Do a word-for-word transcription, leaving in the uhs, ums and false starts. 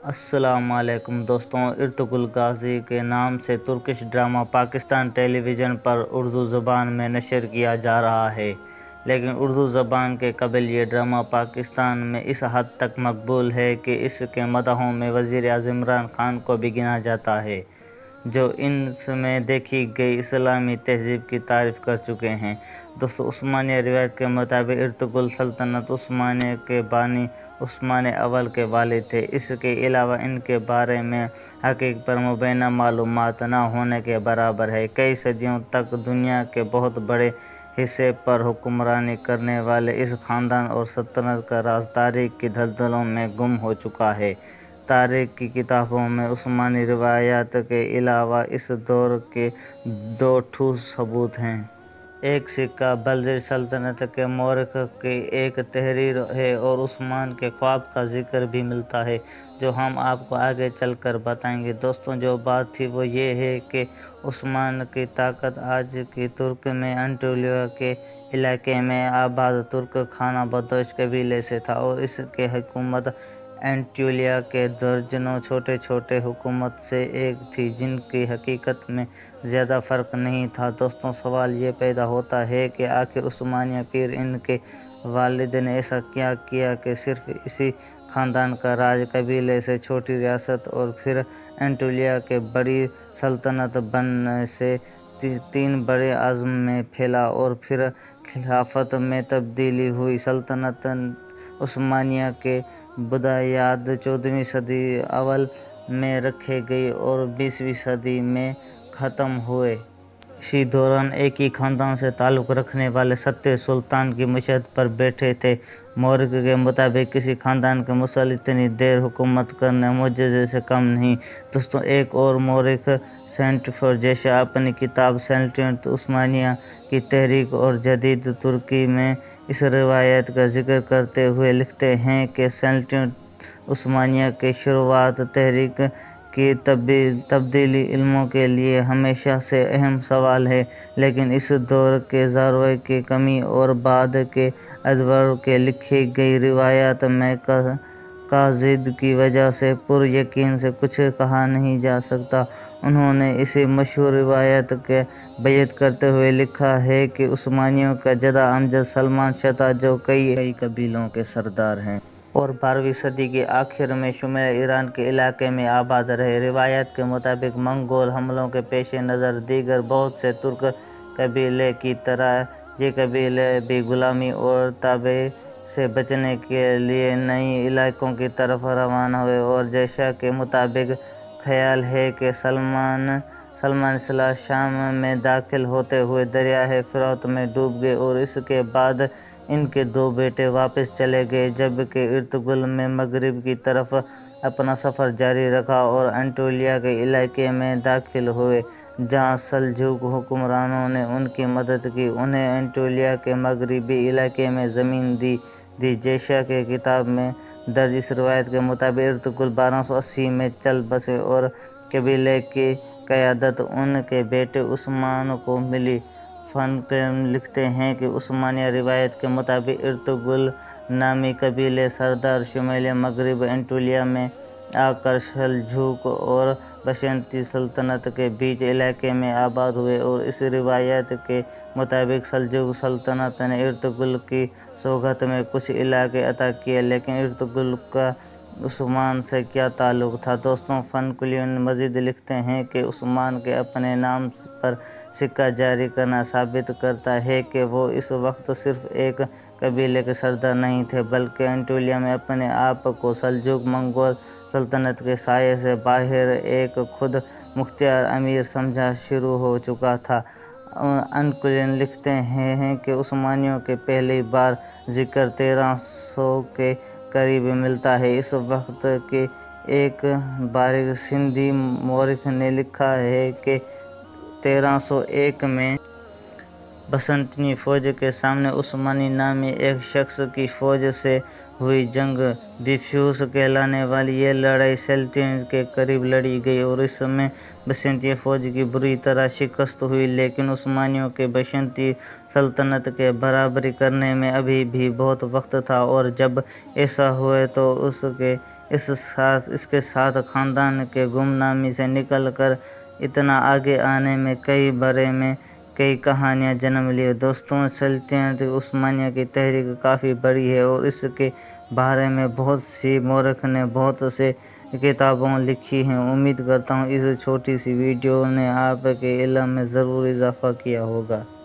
السلام علیکم دوستوں، ارطغرل غازی کے نام سے Turkish drama Pakistan television پر اردو زبان میں نشر کیا جا رہا ہے، لیکن اردو زبان کے قبل یہ ڈرامہ پاکستان میں اس حد تک مقبول ہے کہ اس کے مداحوں میں وزیر اعظم عمران خان کو بھی گنا جاتا ہے، جو ان میں دیکھی گئی اسلامی تہذیب کی تعریف کر چکے ہیں۔ دوستو، عثمانیہ روایت کے مطابق ارطغرل سلطنت عثمانیہ کے بانی عثمان اول کے والد تھے۔ اس کے علاوہ ان کے بارے میں حقیقت پر مبینہ معلومات نہ ہونے کے برابر ہے۔ کئی صدیوں تک دنیا کے بہت بڑے حصے پر حکمرانی کرنے والے اس خاندان اور سلطنت کا راز تاریخ کی دھڑلوں میں گم ہو چکا ہے۔ تاریخ کی کتابوں میں عثمانی روایات کے علاوہ اس دور کے دو ٹھوس ثبوت ہیں۔ ایک سکہ بلجر سلطنت کے مورخ کی ایک تحریر ہے اور عثمان کے خواب کا ذکر بھی ملتا ہے، جو ہم آپ کو آگے چل کر بتائیں گے۔ دوستوں، جو بات تھی وہ یہ ہے کہ عثمان کی طاقت آج کی ترک میں انٹولیا کے علاقے میں آباد ترک خانہ بدوش قبیلے سے تھا اور اس کی حکومت انٹولیا کے درجنوں چھوٹے چھوٹے حکومت سے ایک تھی، جن کی حقیقت میں زیادہ فرق نہیں تھا۔ دوستوں، سوال یہ پیدا ہوتا ہے کہ آخر عثمانیہ پھر ان کے والد نے ایسا کیا کیا کہ صرف اسی خاندان کا راج قبیلے سے چھوٹی ریاست اور پھر انٹولیا کے بڑی سلطنت بننے سے تین بڑے اعظم میں پھیلا اور پھر خلافت میں تبدیل ہوئی۔ سلطنت عثمانیہ کے بنیاد چودہویں صدی اول میں رکھی گئی اور بیسویں صدی میں ختم ہوئی۔ اسی دوران ایک ہی خاندان سے تعلق رکھنے والے ستر سلطان کی مشیت پر بیٹھے تھے۔ مورخ کے مطابق کسی خاندان کے مسلط اتنی دیر حکومت کرنا معجزے سے کم نہیں۔ دوستوں، ایک اور مورخ سینٹ فرجیشا اپنی کتاب سلطنت عثمانیہ کی تاریخ اور جدید ترکی میں اس روایت کا ذکر کرتے ہوئے لکھتے ہیں کہ سلطنت عثمانیہ کی شروعات تاریخ کی تبدیلی علموں کے لیے ہمیشہ سے اہم سوال ہے، لیکن اس دور کے ذرائع کی کمی اور بعد کے ادوار کی لکھی گئی روایات میں قاصد کی وجہ سے پر یقین سے کچھ کہا نہیں جا سکتا۔ انہوں نے اسی مشہور روایت کی بیعت کرتے ہوئے لکھا ہے کہ عثمانیوں کا جد امجد سلمان شاہ تھا، جو کئی کئی قبیلوں کے سردار ہیں اور بارہویں صدی کے آخر میں شمالی ایران کے علاقے میں آباد رہے۔ روایات کے مطابق منگول حملوں کے پیش نظر دیگر بہت سے ترک قبائل کی طرح یہ قبیلے بھی غلامی اور تباہی سے بچنے کے لیے نئے علاقوں کی طرف روانہ ہوئے اور جیسا کہ مطابق خیال ہے کہ سلمان سلمان اضلاع شام میں داخل ہوتے ہوئے دریائے فرات میں ڈوب گئے اور اس کے بعد ان کے دو بیٹے واپس چلے گئے، جبکہ ارطغرل نے مغرب کی طرف اپنا سفر جاری رکھا اور انٹولیا کے علاقے میں داخل ہوئے، جہاں سلجوق حکمرانوں نے ان کی مدد کی۔ انہیں انٹولیا کے مغربی علاقے میں زمین دی دی جیسا کہ کتاب میں درج۔ اس روایت کے مطابق ارطغرل بارہ سو اسی میں چل بسے اور قبیلے کی قیادت ان کے بیٹے عثمان کو ملی۔ فنکلر لکھتے ہیں کہ عثمانی روایت کے مطابق ارطغرل نامی قبیلے سردار شمالی مغرب انٹولیا میں آ کر سلجوق اور بائزنطین سلطنت کے بیچ علاقے میں آباد ہوئے اور اس روایت کے مطابق سلجوق سلطنت نے ارطغرل کی سوگات میں کچھ علاقے عطا کیے، لیکن ارطغرل کا عثمان سے کیا تعلق تھا؟ دوستوں، فنکلر مزید لکھتے ہیں کہ عثمان کے اپنے نام پر سکہ جاری کرنا ثابت کرتا ہے کہ وہ اس وقت صرف ایک قبیلے کے سردار نہیں تھے، بلکہ انٹولیا میں اپنے آپ کو سلجوق منگول سلطنت کے سائے سے باہر ایک خود مختار امیر سمجھنا شروع ہو چکا تھا۔ فنکلر لکھتے ہیں کہ عثمانیوں کا پہلی بار ذکر تیرہ سو کے قریب ملتا ہے۔ اس وقت کے ایک باریک سندھی مورخ نے لکھا ہے کہ تیرہ سو ایک میں بائزنطینی فوج کے سامنے عثمان نامی ایک شخص کی فوج سے ہوئی جنگ۔ بیفوس کہلانے والی یہ لڑائی سیلیسیا کے قریب لڑی گئی اور اس میں بائزنطینی فوج کی بری طرح شکست ہوئی، لیکن عثمانیوں کو بائزنطینی سلطنت کی برابری کرنے میں ابھی بھی بہت وقت تھا اور جب ایسا ہوا تو اس کے اس ساتھ اس کے ساتھ خاندان کے گمنامی سے نکل کر اتنا آگے آنے میں کئی برے میں کئی کہانیاں جنم لی۔ دوستوں، سلطنت عثمانیہ کی تاریخ کافی بڑی ہے اور اس کے بارے میں بہت سی مورخ نے بہت سے کتابیں لکھی ہیں۔ امید کرتا ہوں اس چھوٹی سی ویڈیو نے آپ کے علم میں ضرور اضافہ کیا ہوگا۔